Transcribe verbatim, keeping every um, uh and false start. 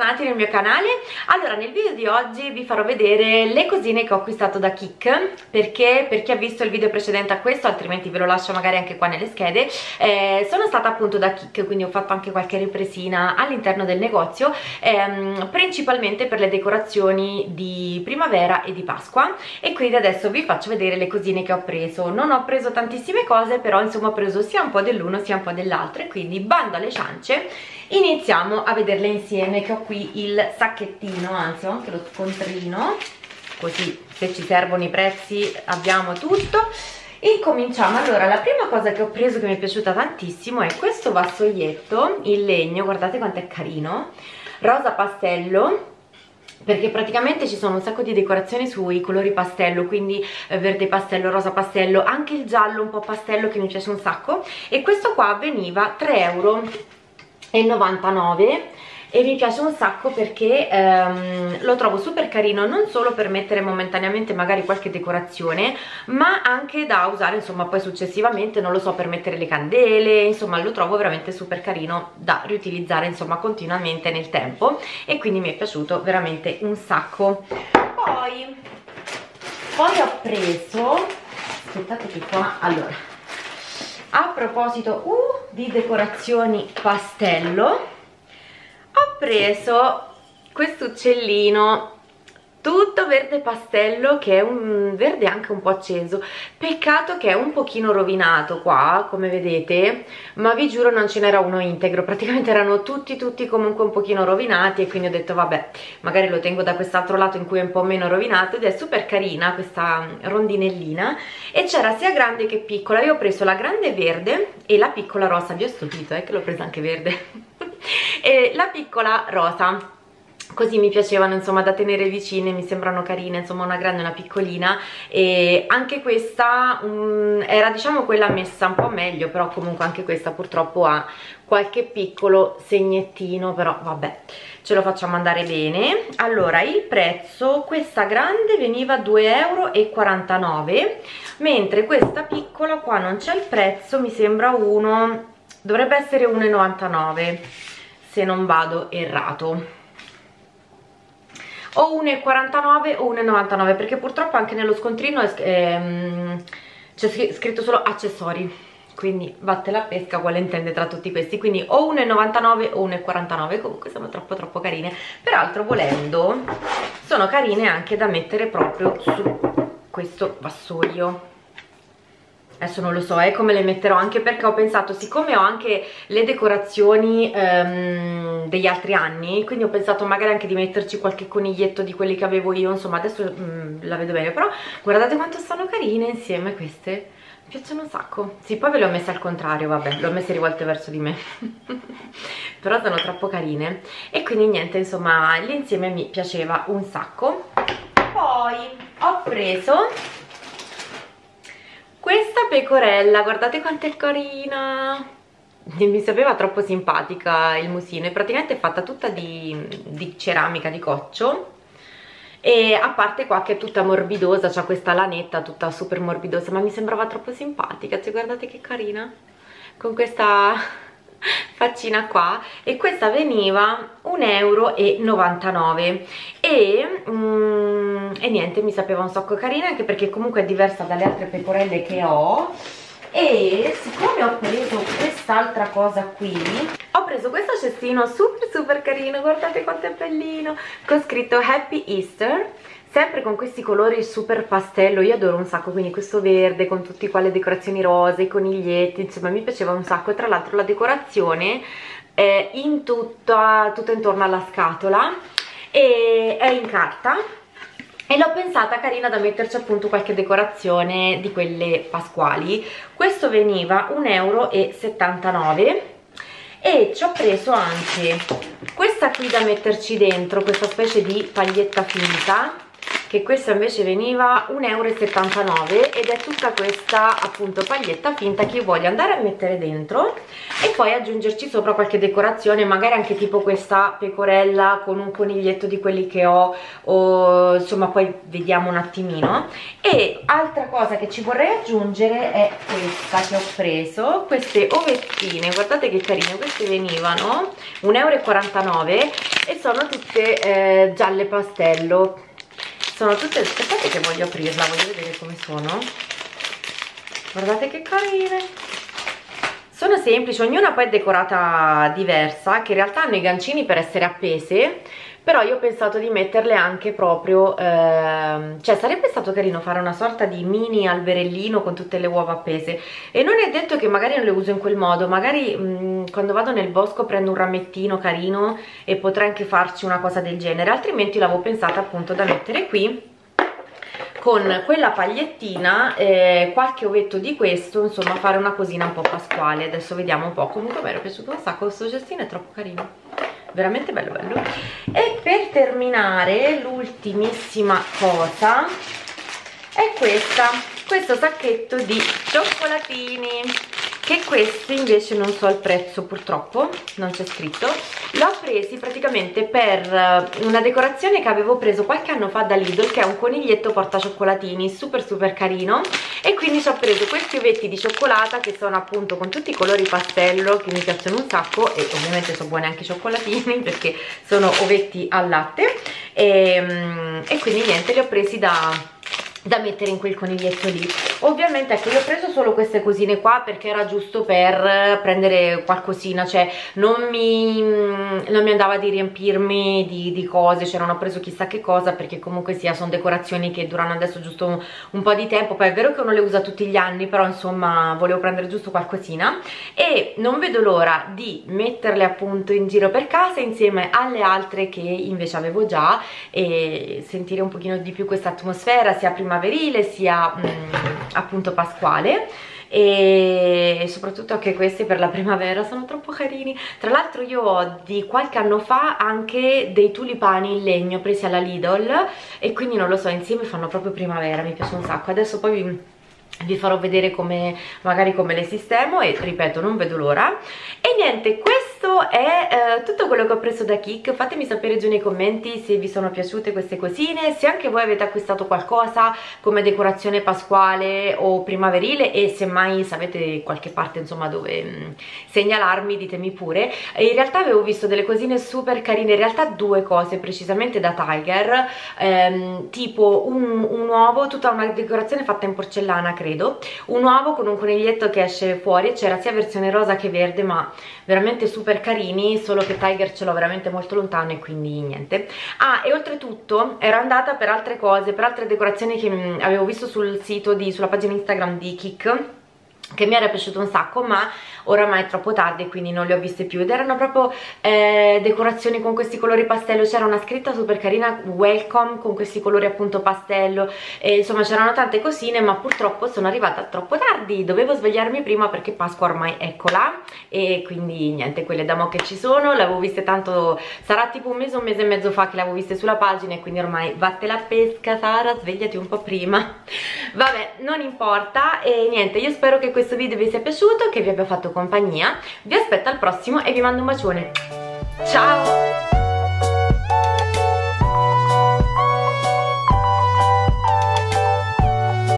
bentornati nel mio canale. Allora, nel video di oggi vi farò vedere le cosine che ho acquistato da Kik, perché per chi ha visto il video precedente a questo, altrimenti ve lo lascio magari anche qua nelle schede, eh, sono stata appunto da Kik, quindi ho fatto anche qualche ripresina all'interno del negozio, ehm, principalmente per le decorazioni di primavera e di Pasqua, e quindi adesso vi faccio vedere le cosine che ho preso. Non ho preso tantissime cose, però insomma ho preso sia un po' dell'uno sia un po' dell'altro, e quindi bando alle ciance, iniziamo a vederle insieme. Che ho qui il sacchettino, anzi ho anche lo scontrino, così se ci servono i prezzi abbiamo tutto. Incominciamo. Allora, la prima cosa che ho preso che mi è piaciuta tantissimo è questo vassoietto in legno, guardate quanto è carino, rosa pastello, perché praticamente ci sono un sacco di decorazioni sui colori pastello, quindi eh, verde pastello, rosa pastello, anche il giallo un po' pastello che mi piace un sacco, e questo qua veniva tre euro e novantanove e mi piace un sacco perché ehm, lo trovo super carino, non solo per mettere momentaneamente magari qualche decorazione, ma anche da usare insomma poi successivamente, non lo so, per mettere le candele, insomma lo trovo veramente super carino da riutilizzare insomma continuamente nel tempo, e quindi mi è piaciuto veramente un sacco. Poi, poi ho preso, aspettate che qua, allora, a proposito uh, di decorazioni pastello, ho preso questo uccellino tutto verde pastello, che è un verde anche un po' acceso. Peccato che è un pochino rovinato qua, come vedete, ma vi giuro non ce n'era uno integro, praticamente erano tutti tutti comunque un pochino rovinati, e quindi ho detto vabbè, magari lo tengo da quest'altro lato in cui è un po' meno rovinato. Ed è super carina questa rondinellina, e c'era sia grande che piccola. Io ho preso la grande verde e la piccola rosa. Vi ho stupito, eh, che l'ho presa anche verde e la piccola rosa, così mi piacevano insomma da tenere vicine, mi sembrano carine, insomma una grande e una piccolina. E anche questa um, era diciamo quella messa un po' meglio, però comunque anche questa purtroppo ha qualche piccolo segnettino, però vabbè, ce lo facciamo andare bene. Allora, il prezzo, questa grande veniva due euro e quarantanove, mentre questa piccola qua non c'è il prezzo, mi sembra uno, dovrebbe essere uno e novantanove se non vado errato, o uno e quarantanove o uno e novantanove, perché purtroppo anche nello scontrino ehm, c'è scritto solo accessori, quindi vatte la pesca quale intende tra tutti questi, quindi o uno e novantanove o uno e quarantanove. Comunque sono troppo troppo carine. Peraltro, volendo, sono carine anche da mettere proprio su questo vassoio. Adesso non lo so eh, come le metterò, anche perché ho pensato, siccome ho anche le decorazioni ehm, degli altri anni, quindi ho pensato magari anche di metterci qualche coniglietto di quelli che avevo io, insomma adesso mm, la vedo bene. Però guardate quanto stanno carine insieme queste, mi piacciono un sacco. Sì, poi ve le ho messe al contrario, vabbè, le ho messe rivolte verso di me però sono troppo carine, e quindi niente, insomma l'insieme mi piaceva un sacco. Poi ho preso questa pecorella, guardate quanto è carina, mi sapeva troppo simpatica il musino. È praticamente fatta tutta di, di ceramica, di coccio, e a parte qua che è tutta morbidosa, c'ha questa lanetta tutta super morbidosa, ma mi sembrava troppo simpatica, cioè guardate che carina, con questa faccina qua. E questa veniva un euro e novantanove, e, mm, e niente, mi sapeva un sacco carina, anche perché comunque è diversa dalle altre pecorelle che ho. E siccome ho preso quest'altra cosa qui, ho preso questo cestino super super carino, guardate quanto è bellino, con scritto Happy Easter, sempre con questi colori super pastello. Io adoro un sacco, quindi questo verde con tutte qua le decorazioni rose, i coniglietti, insomma mi piaceva un sacco. E tra l'altro la decorazione è in tutta, tutta intorno alla scatola, e è in carta, e l'ho pensata carina da metterci appunto qualche decorazione di quelle pasquali. Questo veniva un euro e settantanove, e ci ho preso anche questa qui da metterci dentro, questa specie di paglietta finta, che questa invece veniva un euro e settantanove, ed è tutta questa appunto paglietta finta che io voglio andare a mettere dentro e poi aggiungerci sopra qualche decorazione, magari anche tipo questa pecorella con un coniglietto di quelli che ho, o insomma poi vediamo un attimino. E altra cosa che ci vorrei aggiungere è questa che ho preso, queste ovettine, guardate che carine, queste venivano un euro e quarantanove, e sono tutte eh, gialle pastello. Sono tutte, aspettate che voglio aprirla, voglio vedere come sono. Guardate che carine. Sono semplici, ognuna poi è decorata diversa, che in realtà hanno i gancini per essere appese, però io ho pensato di metterle anche proprio, ehm, cioè sarebbe stato carino fare una sorta di mini alberellino con tutte le uova appese, e non è detto che magari non le uso in quel modo, magari mh, quando vado nel bosco prendo un ramettino carino e potrei anche farci una cosa del genere, altrimenti l'avevo pensata appunto da mettere qui con quella pagliettina, eh, qualche ovetto di questo, insomma fare una cosina un po' pasquale. Adesso vediamo un po'. Comunque mi era piaciuto un sacco, questo cestino è troppo carino, veramente bello bello. E per terminare l'ultimissima cosa è questa, questo sacchetto di cioccolatini, che questi invece non so il prezzo, purtroppo non c'è scritto. L'ho presi praticamente per una decorazione che avevo preso qualche anno fa da Lidl, che è un coniglietto porta cioccolatini super super carino, e quindi ci ho preso questi ovetti di cioccolata che sono appunto con tutti i colori pastello che mi piacciono un sacco, e ovviamente sono buoni anche i cioccolatini perché sono ovetti al latte, e, e quindi niente, li ho presi da da mettere in quel coniglietto lì. Ovviamente ecco, io ho preso solo queste cosine qua perché era giusto per prendere qualcosina, cioè non mi, non mi andava di riempirmi di, di cose, cioè non ho preso chissà che cosa, perché comunque sia sono decorazioni che durano adesso giusto un, un po' di tempo, poi è vero che uno le usa tutti gli anni, però insomma volevo prendere giusto qualcosina, e non vedo l'ora di metterle appunto in giro per casa insieme alle altre che invece avevo già, e sentire un pochino di più questa atmosfera sia prima primaverile sia mh, appunto pasquale, e soprattutto anche questi per la primavera sono troppo carini. Tra l'altro io ho di qualche anno fa anche dei tulipani in legno presi alla Lidl, e quindi non lo so, insieme fanno proprio primavera, mi piace un sacco. Adesso poi vi, vi farò vedere come magari come le sistemo, e ripeto non vedo l'ora. E niente, questo è eh, tutto quello che ho preso da Kik. Fatemi sapere giù nei commenti se vi sono piaciute queste cosine, se anche voi avete acquistato qualcosa come decorazione pasquale o primaverile, e se mai se avete qualche parte insomma dove mh, segnalarmi, ditemi pure. E in realtà avevo visto delle cosine super carine, in realtà due cose precisamente da Tiger, ehm, tipo un, un uovo, tutta una decorazione fatta in porcellana credo, un uovo con un coniglietto che esce fuori, c'era sia versione rosa che verde, ma veramente super carini, solo che Tiger ce l'ho veramente molto lontano e quindi niente. Ah, e oltretutto ero andata per altre cose, per altre decorazioni che mh, avevo visto sul sito di, sulla pagina Instagram di Kik, che mi era piaciuto un sacco, ma oramai è troppo tardi e quindi non le ho viste più, ed erano proprio eh, decorazioni con questi colori pastello. C'era una scritta super carina, welcome, con questi colori appunto pastello, e insomma c'erano tante cosine, ma purtroppo sono arrivata troppo tardi, dovevo svegliarmi prima perché Pasqua ormai eccola, e quindi niente, quelle da mo' che ci sono, le avevo viste tanto, sarà tipo un mese, un mese e mezzo fa che le avevo viste sulla pagina, e quindi ormai vatte la pesca Sara, svegliati un po' prima. Vabbè, non importa, e niente, io spero che questo video vi sia piaciuto, che vi abbia fatto compagnia. Vi aspetto al prossimo e vi mando un bacione. Ciao!